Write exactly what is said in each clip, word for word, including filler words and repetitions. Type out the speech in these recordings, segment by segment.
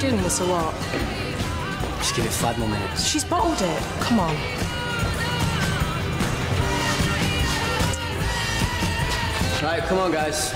doing this or what? Just give it five more minutes. She's bottled it. Come on. Right, come on, guys.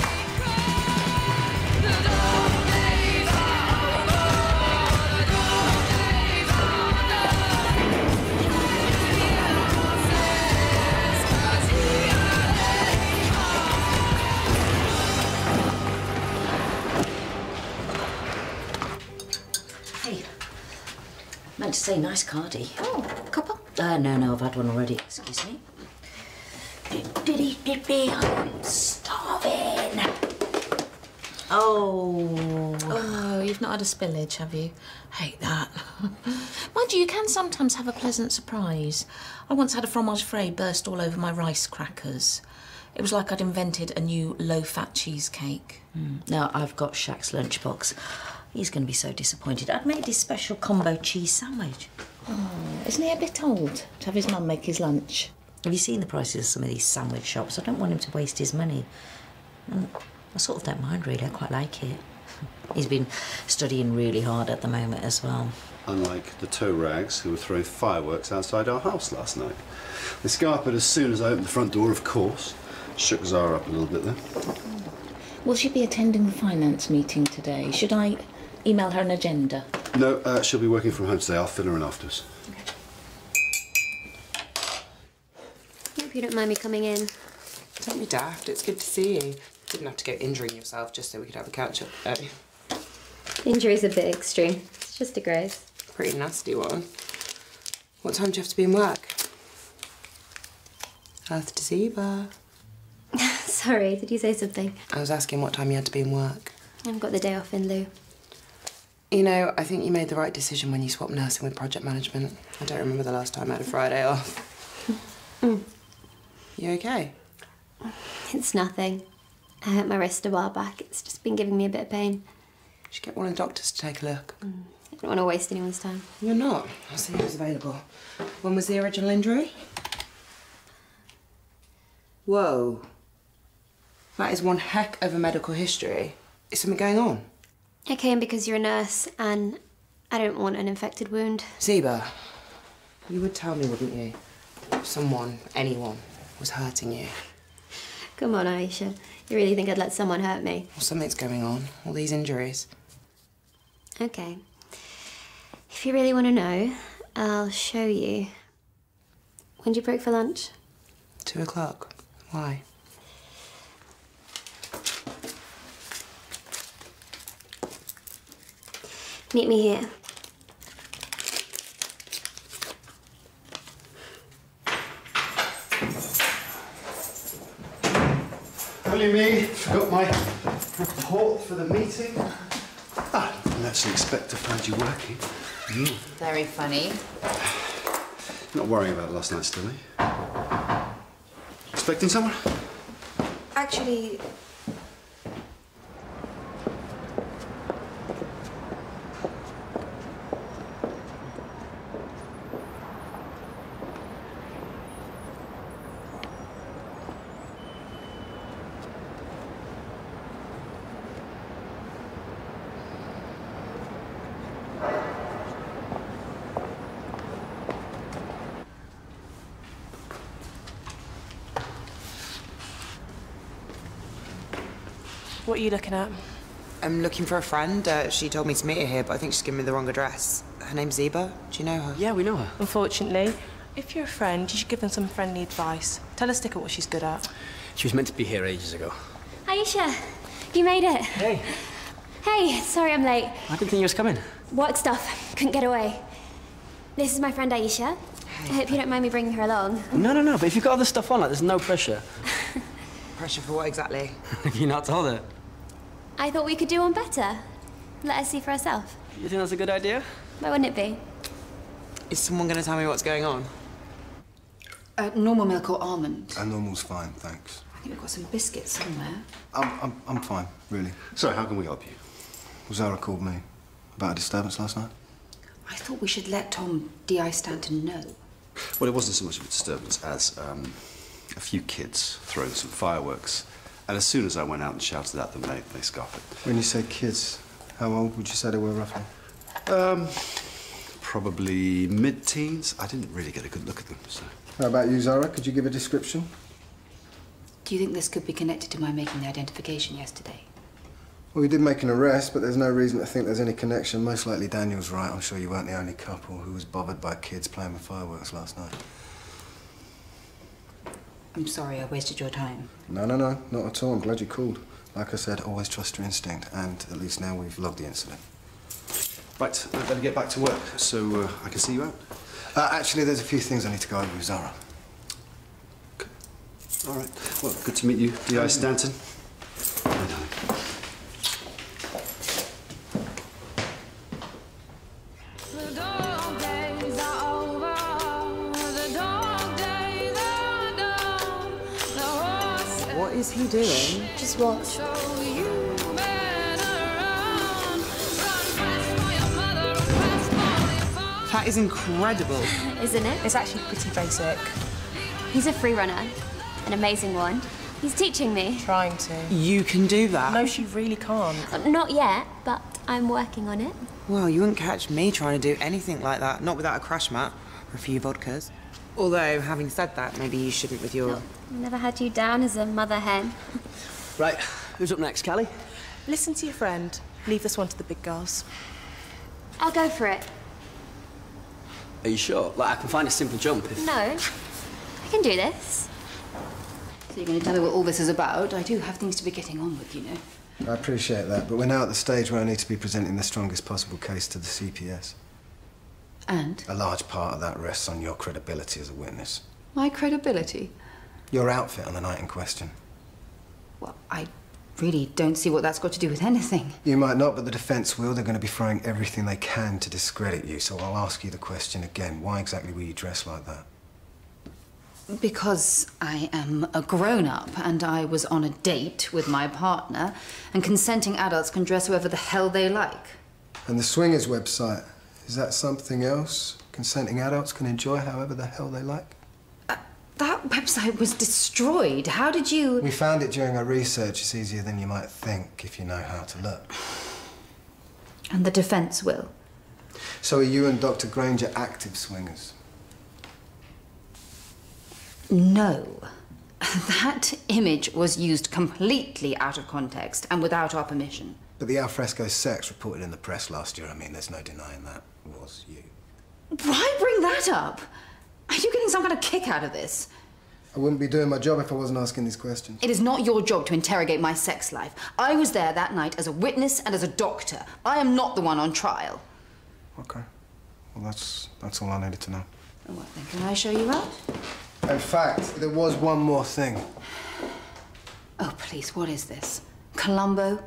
Hey, meant to say nice cardi. Oh, a couple? Uh, no, no, I've had one already. Excuse me. Diddy diddy, I'm starving. Oh. Oh, you've not had a spillage, have you? Hate that. Mind you, you can sometimes have a pleasant surprise. I once had a fromage frais burst all over my rice crackers. It was like I'd invented a new low-fat cheesecake. Mm. Now, I've got Shaq's lunchbox. He's going to be so disappointed. I'd made his special combo cheese sandwich. Oh, isn't he a bit old to have his mum make his lunch? Have you seen the prices of some of these sandwich shops? I don't want him to waste his money. And I sort of don't mind, really. I quite like it. He's been studying really hard at the moment as well. Unlike the toe rags who were throwing fireworks outside our house last night. They scarpered as soon as I opened the front door, of course. Shook Zara up a little bit there. Will she be attending the finance meeting today? Should I email her an agenda? No, uh, she'll be working from home today. I'll fill her in afterwards. Hope you don't mind me coming in. Don't be daft. It's good to see you. Didn't have to go injuring yourself just so we could have a catch up. Oh. Injury's a bit extreme. It's just a graze. Pretty nasty one. What time do you have to be in work? Earth deceiver. Sorry, did you say something? I was asking what time you had to be in work. I've got the day off in lieu. You know, I think you made the right decision when you swapped nursing with project management. I don't remember the last time I had a Friday off. Mm. You okay? It's nothing. I hurt my wrist a while back. It's just been giving me a bit of pain. You should get one of the doctors to take a look. Mm. I don't want to waste anyone's time. You're not. I'll see who's available. When was the original injury? Whoa. That is one heck of a medical history. Is something going on? I came because you're a nurse and I don't want an infected wound. Zeba, you would tell me, wouldn't you? If someone, anyone, was hurting you. Come on, Aisha. You really think I'd let someone hurt me? Well, something's going on. All these injuries. Okay. If you really want to know, I'll show you. When do you break for lunch? Two o'clock. Why? Meet me here. Only me. Forgot my report for the meeting. Ah, I didn't actually expect to find you working. Mm. Very funny. You're not worrying about last night still, eh? Expecting someone? Actually, What are you looking at? I'm looking for a friend. Uh, she told me to meet her here, but I think she's given me the wrong address. Her name's Zeba. Do you know her? Yeah, we know her. Unfortunately, if you're a friend, you should give them some friendly advice. Tell her to stick at what she's good at. She was meant to be here ages ago. Aisha, you made it. Hey. Hey, sorry I'm late. I didn't think you was coming. Work stuff. Couldn't get away. This is my friend Aisha. Hey. I hope you don't mind me bringing her along. No, no, no, but if you've got other stuff on, like, there's no pressure. Pressure for what exactly? Have you not told her? I thought we could do one better. Let her see for herself. You think that's a good idea? Why wouldn't it be? Is someone going to tell me what's going on? uh, normal milk or almond? Uh, normal's fine, thanks. I think we've got some biscuits somewhere. I'm, I'm, I'm fine, really. Sorry, how can we help you? Zara called me about a disturbance last night. I thought we should let Tom D I Stanton know. Well, it wasn't so much of a disturbance as um, a few kids throwing some fireworks. And as soon as I went out and shouted at them, they, they scarfed it. When you say kids, How old would you say they were, roughly? Um, probably mid-teens. I didn't really get a good look at them, so... How about you, Zara? Could you give a description? Do you think this could be connected to my making the identification yesterday? Well, we did make an arrest, but there's no reason to think there's any connection. Most likely Daniel's right. I'm sure you weren't the only couple who was bothered by kids playing with fireworks last night. I'm sorry I wasted your time. No, no, no, not at all. I'm glad you called. Like I said, always trust your instinct, and at least now we've logged the incident. Right, I better get back to work, so uh, I can see you out. Uh, actually, there's a few things I need to go over with Zara. Okay. All right. Well, good to meet you, D I Stanton. Bye, darling. What is he doing? Just watch. That is incredible. Isn't it? It's actually pretty basic. He's a free runner. An amazing one. He's teaching me. Trying to. You can do that? No, she really can't. Uh, Not yet, but I'm working on it. Well, you wouldn't catch me trying to do anything like that, not without a crash mat or a few vodkas. Although, having said that, maybe you shouldn't with your... Never had you down as a mother hen. Right, who's up next, Callie? Listen to your friend. Leave this one to the big girls. I'll go for it. Are you sure? Like, I can find a simple jump if... No, I can do this. So you're going to tell me what all this is about? I do have things to be getting on with, you know. I appreciate that, but we're now at the stage where I need to be presenting the strongest possible case to the C P S. And? A large part of that rests on your credibility as a witness. My credibility? Your outfit on the night in question. Well, I really don't see what that's got to do with anything. You might not, but the defence will. They're going to be throwing everything they can to discredit you, so I'll ask you the question again. Why exactly were you dressed like that? Because I am a grown-up and I was on a date with my partner, and consenting adults can dress whoever the hell they like. And the Swingers website, is that something else? Consenting adults can enjoy however the hell they like? Uh, that website was destroyed. How did you... We found it during our research. It's easier than you might think if you know how to look. And the defence will. So are you and Doctor Granger active swingers? No. That image was used completely out of context and without our permission. But the alfresco sex reported in the press last year, I mean, there's no denying that was you. Why bring that up? Are you getting some kind of kick out of this? I wouldn't be doing my job if I wasn't asking these questions. It is not your job to interrogate my sex life. I was there that night as a witness and as a doctor. I am not the one on trial. Okay. Well, that's, that's all I needed to know. What then? Can I show you out? In fact, there was one more thing. Oh, please, what is this? Columbo?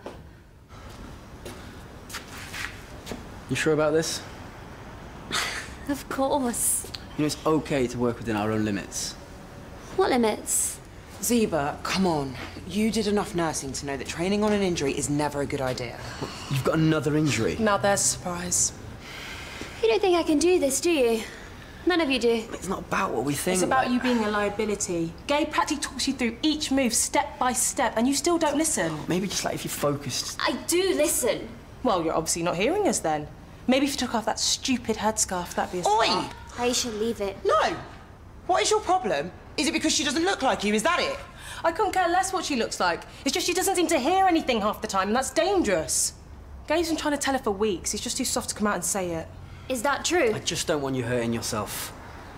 You sure about this? Of course. You know, it's okay to work within our own limits. What limits? Zeba, come on. You did enough nursing to know that training on an injury is never a good idea. You've got another injury. Now there's a surprise. You don't think I can do this, do you? None of you do. It's not about what we think. It's about you being a liability. Gabe practically talks you through each move step by step, and you still don't listen. Maybe just like if you focused. I do listen. Well, you're obviously not hearing us then. Maybe if you took off that stupid headscarf, that'd be a Oi! start. I should leave it. No! What is your problem? Is it because she doesn't look like you? Is that it? I couldn't care less what she looks like. It's just she doesn't seem to hear anything half the time, and that's dangerous. Gabe's been trying to tell her for weeks. He's just too soft to come out and say it. Is that true? I just don't want you hurting yourself.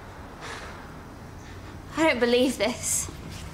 I don't believe this.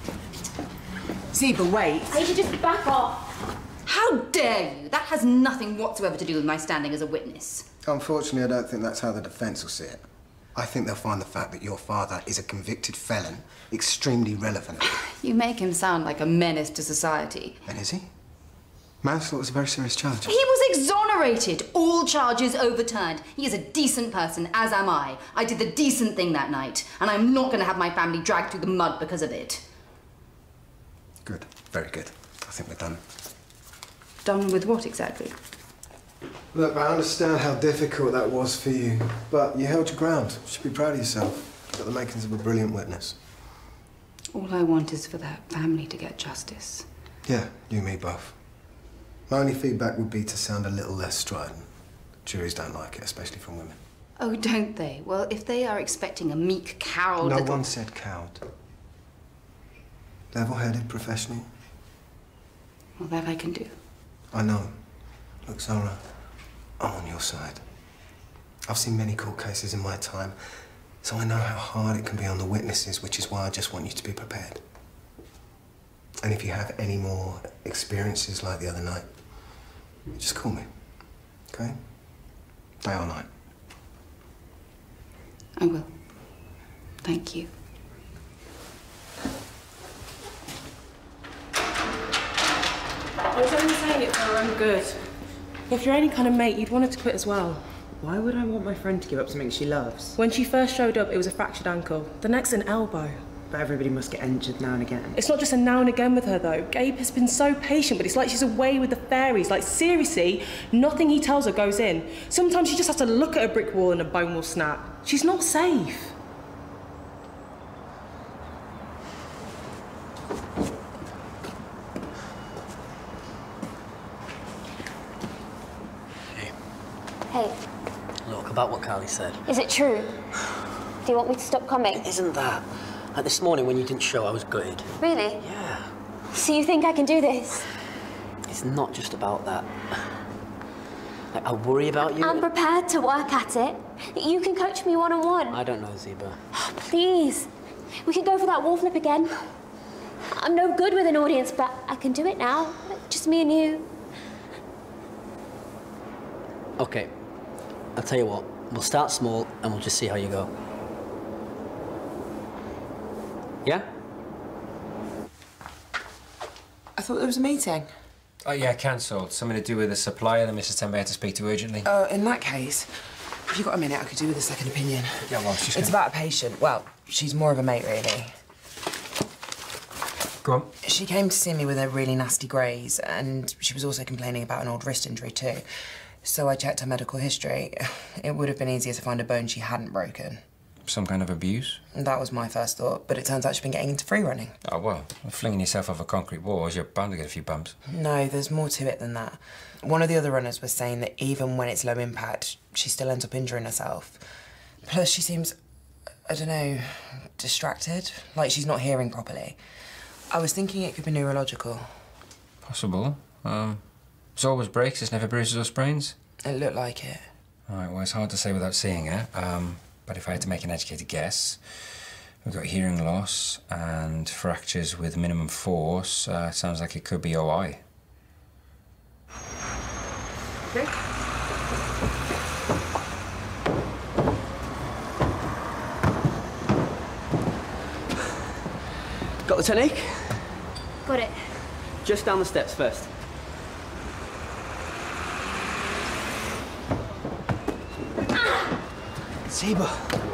Zeba, wait. I should just back off. How dare you? That has nothing whatsoever to do with my standing as a witness. Unfortunately, I don't think that's how the defence will see it. I think they'll find the fact that your father is a convicted felon extremely relevant. You make him sound like a menace to society. And is he? Manslaughter is a very serious charge. He was exonerated. All charges overturned. He is a decent person, as am I. I did the decent thing that night, and I'm not going to have my family dragged through the mud because of it. Good. Very good. I think we're done. Done with what exactly? Look, I understand how difficult that was for you, but you held your ground. You should be proud of yourself. You've got the makings of a brilliant witness. All I want is for that family to get justice. Yeah, you and me both. My only feedback would be to sound a little less strident. Juries don't like it, especially from women. Oh, don't they? Well, if they are expecting a meek, cowed... No little... one said cowed. Level-headed, professional. Well, that I can do. I know. Look, Zara, I'm on your side. I've seen many court cases in my time, so I know how hard it can be on the witnesses, which is why I just want you to be prepared. And if you have any more experiences like the other night, just call me, okay? Day or night. I will. Thank you. I was only saying it for her own good. If you're any kind of mate, you'd want her to quit as well. Why would I want my friend to give up something she loves? When she first showed up, it was a fractured ankle. The next, an elbow. But everybody must get injured now and again. It's not just a now and again with her, though. Gabe has been so patient, but it's like she's away with the fairies. Like, seriously, nothing he tells her goes in. Sometimes she just has to look at a brick wall and a bone will snap. She's not safe. Hey. Look, about what Carly said. Is it true? Do you want me to stop coming? It isn't that. Like this morning when you didn't show, I was gutted. Really? Yeah. So you think I can do this? It's not just about that. Like, I worry about you. I'm prepared to work at it. You can coach me one-on-one. I don't know, Zeba. Please. We can go for that wall flip again. I'm no good with an audience, but I can do it now. Just me and you. Okay. I'll tell you what. We'll start small and we'll just see how you go. Yeah? I thought there was a meeting. Oh, yeah, cancelled. Something to do with a supplier that Missus Tembe had to speak to urgently. Uh, in that case, if you've got a minute, I could do with a second opinion. Yeah, well, she's It's gonna... about a patient. Well, she's more of a mate, really. Go on. She came to see me with a really nasty graze, and she was also complaining about an old wrist injury, too. So I checked her medical history. It would have been easier to find a bone she hadn't broken. Some kind of abuse? That was my first thought, but it turns out she's been getting into free running. Oh, well, flinging yourself off a concrete wall, you're bound to get a few bumps. No, there's more to it than that. One of the other runners was saying that even when it's low impact, she still ends up injuring herself. Plus, she seems, I don't know, distracted, like she's not hearing properly. I was thinking it could be neurological. Possible. Um, it's always breaks, it's never bruises or sprains. It looked like it. All right, well, it's hard to say without seeing her. Um, but if I had to make an educated guess, we've got hearing loss and fractures with minimum force. Uh, sounds like it could be O I. Okay. Got the technique? Got it. Just down the steps first. Ah! Zeba.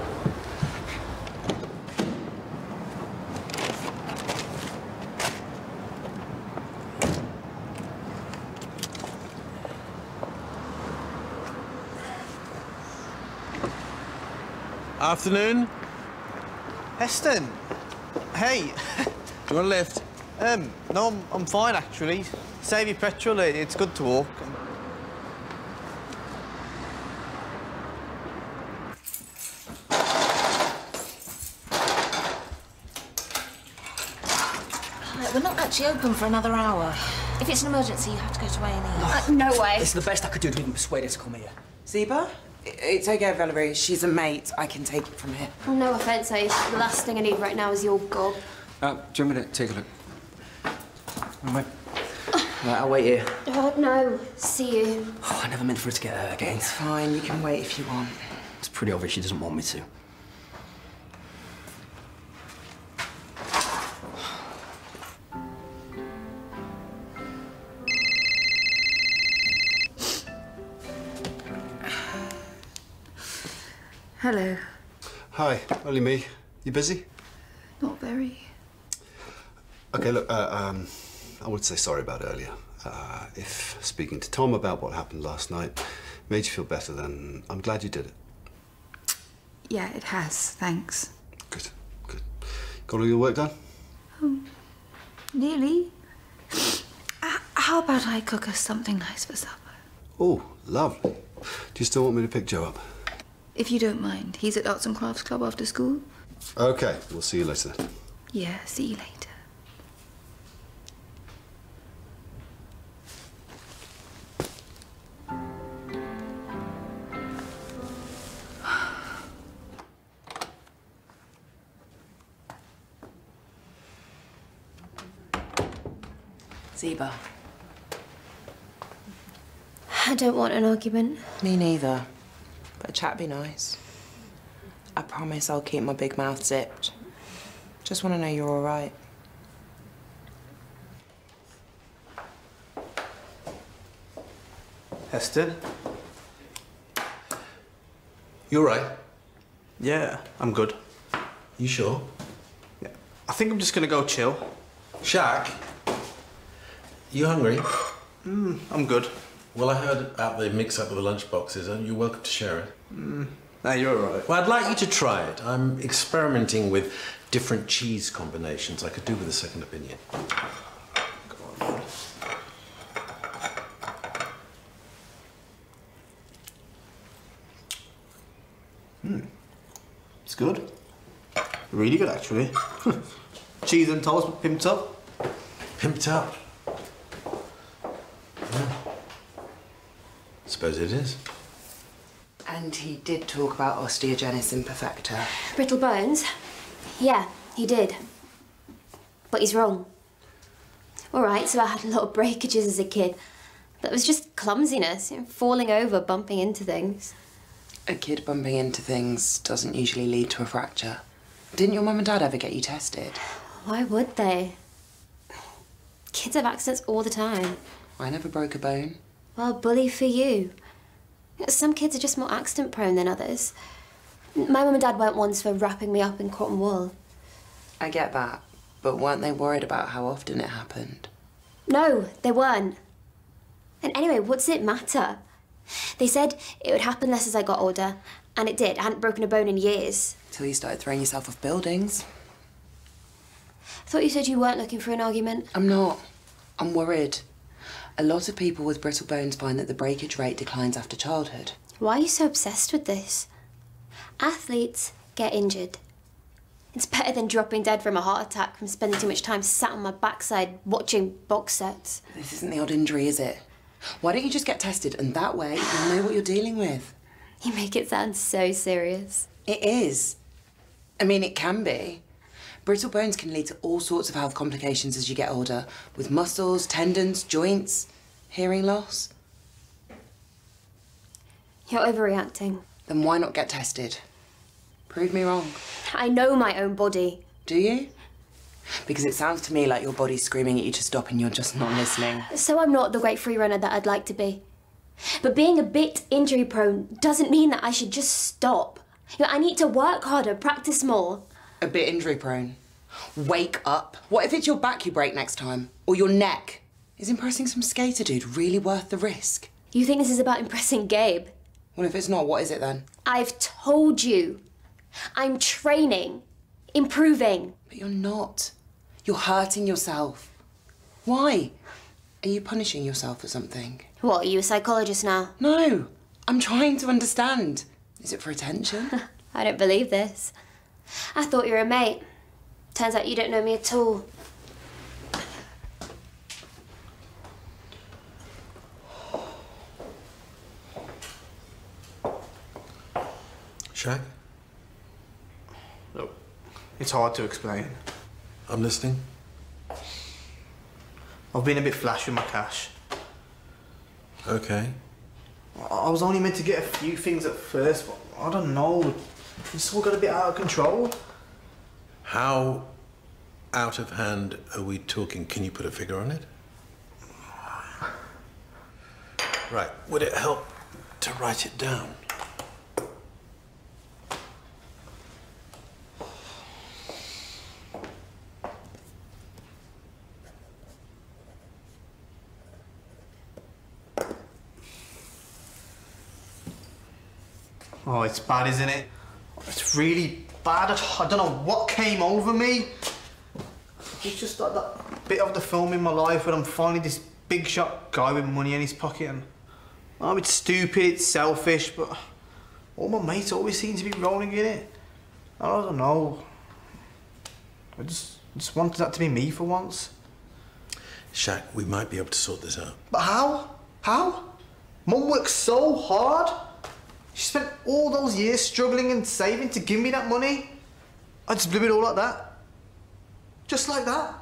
Afternoon. Heston. Hey. Do you want a lift? Um, no, I'm, I'm fine, actually. Save your petrol, it, it's good to walk. We're not actually open for another hour. If it's an emergency, you have to go to A and E. Uh, no way. It's the best I could do to even persuade her to come here. Zeba? It's okay, Valerie. She's a mate. I can take it from here. No offence, Ace. The last thing I need right now is your gob. Uh, do you want me to take a look? Right, I'll wait here. Oh, no. See you. Oh, I never meant for her to get hurt again. It's fine. You can wait if you want. It's pretty obvious she doesn't want me to. Hello. Hi, only me. You busy? Not very. Okay, look, uh, um, I would say sorry about earlier. Uh, if speaking to Tom about what happened last night made you feel better, then I'm glad you did it. Yeah, it has, thanks. Good, good. Got all your work done? Um, nearly. Uh, how How about I cook us something nice for supper? Oh, lovely. Do you still want me to pick Joe up? If you don't mind. He's at Arts and Crafts Club after school. OK, we'll see you later. Yeah, see you later. Zeba. I don't want an argument. Me neither. But a chat'd be nice. I promise I'll keep my big mouth zipped. Just want to know you're all right. Heston? You all right? Yeah, I'm good. You sure? Yeah. I think I'm just gonna go chill. Shaq? You hungry? Mm, I'm good. Well, I heard about the mix-up with the lunch boxes, and you're welcome to share it. Mm, no, you're all right. Well, I'd like you to try it. I'm experimenting with different cheese combinations. I could do with a second opinion. Go on. Hmm. It's good. Really good, actually. Cheese and toast, pimped up. Pimped up? Yeah. Suppose it is. And he did talk about osteogenesis imperfecta. Brittle bones? Yeah, he did. But he's wrong. All right, so I had a lot of breakages as a kid. But it was just clumsiness, you know, falling over, bumping into things. A kid bumping into things doesn't usually lead to a fracture. Didn't your mum and dad ever get you tested? Why would they? Kids have accidents all the time. I never broke a bone. Well, bully for you. Some kids are just more accident prone than others. My mum and dad weren't ones for wrapping me up in cotton wool. I get that, but weren't they worried about how often it happened? No, they weren't. And anyway, what's it matter? They said it would happen less as I got older, and it did. I hadn't broken a bone in years. Till you started throwing yourself off buildings. I thought you said you weren't looking for an argument. I'm not. I'm worried. A lot of people with brittle bones find that the breakage rate declines after childhood. Why are you so obsessed with this? Athletes get injured. It's better than dropping dead from a heart attack from spending too much time sat on my backside watching box sets. This isn't the odd injury, is it? Why don't you just get tested and that way you'll know what you're dealing with? You make it sound so serious. It is. I mean, it can be. Brittle bones can lead to all sorts of health complications as you get older, with muscles, tendons, joints, hearing loss. You're overreacting. Then why not get tested? Prove me wrong. I know my own body. Do you? Because it sounds to me like your body's screaming at you to stop and you're just not listening. So I'm not the great free runner that I'd like to be. But being a bit injury prone doesn't mean that I should just stop. You know, I need to work harder, practice more. A bit injury prone. Wake up. What if it's your back you break next time? Or your neck? Is impressing some skater dude really worth the risk? You think this is about impressing Gabe? Well, if it's not, what is it then? I've told you. I'm training. Improving. But you're not. You're hurting yourself. Why? Are you punishing yourself for something? What, are you a psychologist now? No. I'm trying to understand. Is it for attention? I don't believe this. I thought you were a mate. Turns out you don't know me at all. Shaq? Look, it's hard to explain. I'm listening. I've been a bit flash with my cash. Okay. I was only meant to get a few things at first, but I don't know. It's all got a bit out of control. How out of hand are we talking? Can you put a figure on it? Right. Would it help to write it down? Oh, it's bad, isn't it? It's really bad. I don't know what came over me. It's just like that bit of the film in my life where I'm finally this big shot guy with money in his pocket, and oh, it's stupid, it's selfish, but all my mates always seem to be rolling in it. I don't know. I just, just wanted that to be me for once. Shaq, we might be able to sort this out. But how? How? Mum worked so hard. She spent all those years struggling and saving to give me that money. I just blew it all like that. Just like that.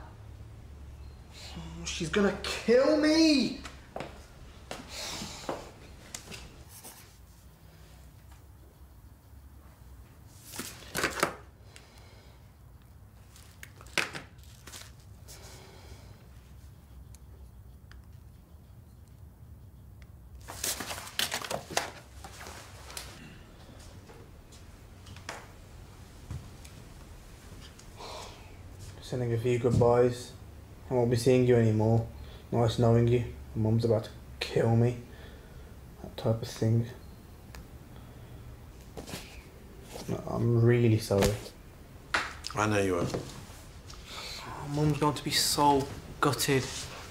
She's gonna kill me. Sending a few goodbyes. I won't be seeing you anymore. Nice knowing you. Mum's about to kill me. That type of thing. I'm really sorry. I know you are. Oh, Mum's going to be so gutted.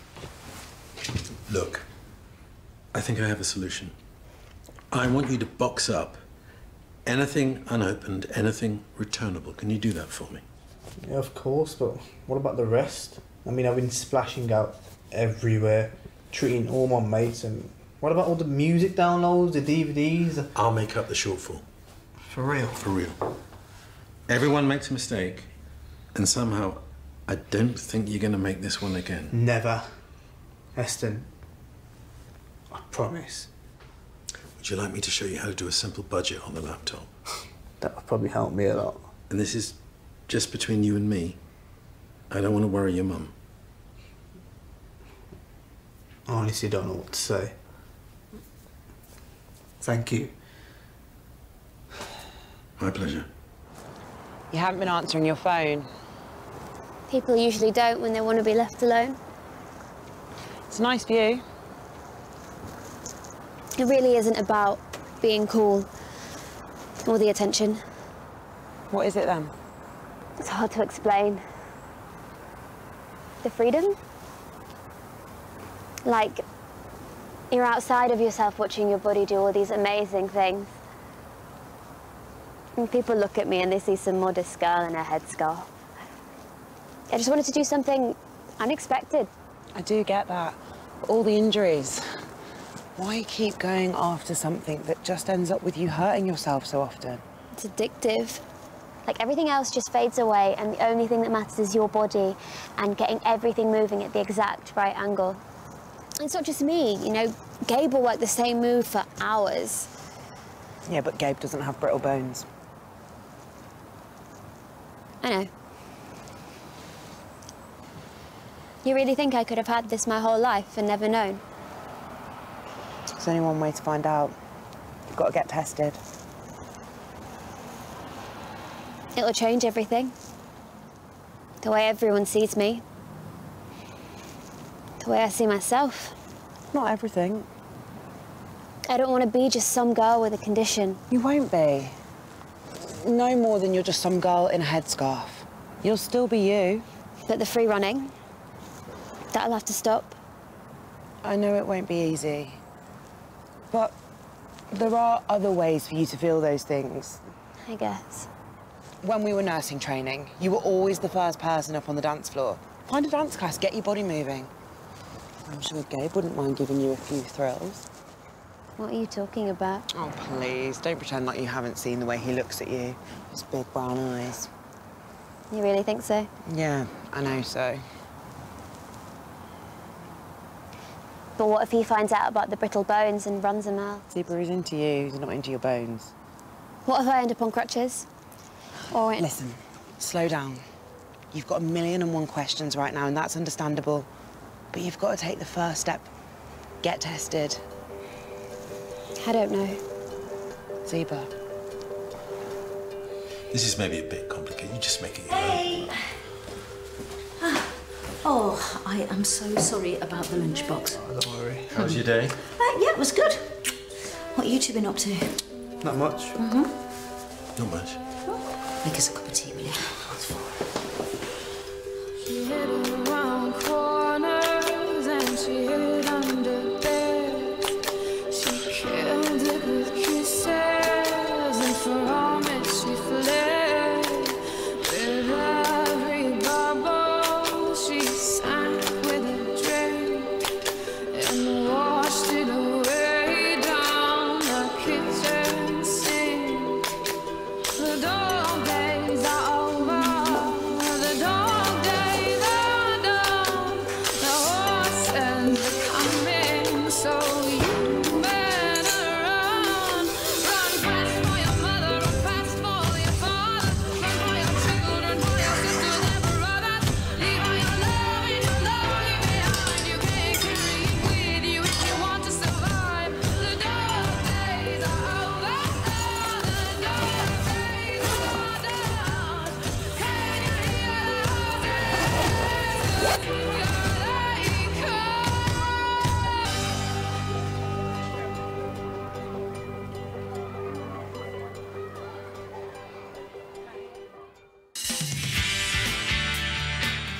Look, I think I have a solution. I want you to box up anything unopened, anything returnable. Can you do that for me? Yeah, of course, but what about the rest? I mean, I've been splashing out everywhere, treating all my mates, and what about all the music downloads, the D V Ds? I'll make up the shortfall. For real? For real. Everyone makes a mistake, and somehow I don't think you're going to make this one again. Never. Heston, I promise. Would you like me to show you how to do a simple budget on the laptop? That would probably help me a lot. And this is just between you and me. I don't want to worry your mum. I honestly don't know what to say. Thank you. My pleasure. You haven't been answering your phone. People usually don't when they want to be left alone. It's a nice view. It really isn't about being cool or the attention. What is it then? It's hard to explain. The freedom? Like, you're outside of yourself watching your body do all these amazing things. And people look at me and they see some modest girl in a headscarf. I just wanted to do something unexpected. I do get that. All the injuries. Why keep going after something that just ends up with you hurting yourself so often? It's addictive. Like, everything else just fades away, and the only thing that matters is your body and getting everything moving at the exact right angle. And it's not just me, you know, Gabe will work the same move for hours. Yeah, but Gabe doesn't have brittle bones. I know. You really think I could have had this my whole life and never known? There's only one way to find out. You've got to get tested. It'll change everything. The way everyone sees me. The way I see myself. Not everything. I don't want to be just some girl with a condition. You won't be. No more than you're just some girl in a headscarf. You'll still be you. But the free running, that'll have to stop. I know it won't be easy. But there are other ways for you to feel those things. I guess. When we were nursing training, you were always the first person up on the dance floor. Find a dance class, get your body moving. I'm sure Gabe wouldn't mind giving you a few thrills. What are you talking about? Oh, please, don't pretend like you haven't seen the way he looks at you. His big brown eyes. You really think so? Yeah, I know so. But what if he finds out about the brittle bones and runs him out? Zebra is into you, he's not into your bones. What if I end up on crutches? Or in... Listen, slow down. You've got a million and one questions right now, and that's understandable. But you've got to take the first step. Get tested. I don't know. Zebra. This is maybe a bit complicated. You just make it your Hey! Ah. Oh, I am so sorry about the lunchbox. Oh, don't worry. How was your day? Uh, yeah, it was good. What you two been up to? Not much. Mm-hmm. Not much. Make us a cup of tea, will you? That's fine. She hid around corners and she hid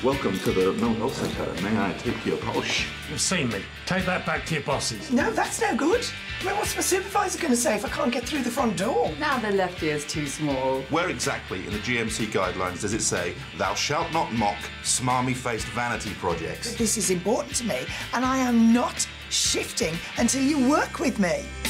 Welcome to the mental health centre. May I take your pulse? You've seen me. Take that back to your bosses. No, that's no good. I mean, what's my supervisor going to say if I can't get through the front door? Now the left ear's too small. Where exactly in the G M C guidelines does it say, thou shalt not mock smarmy-faced vanity projects? This is important to me, and I am not shifting until you work with me.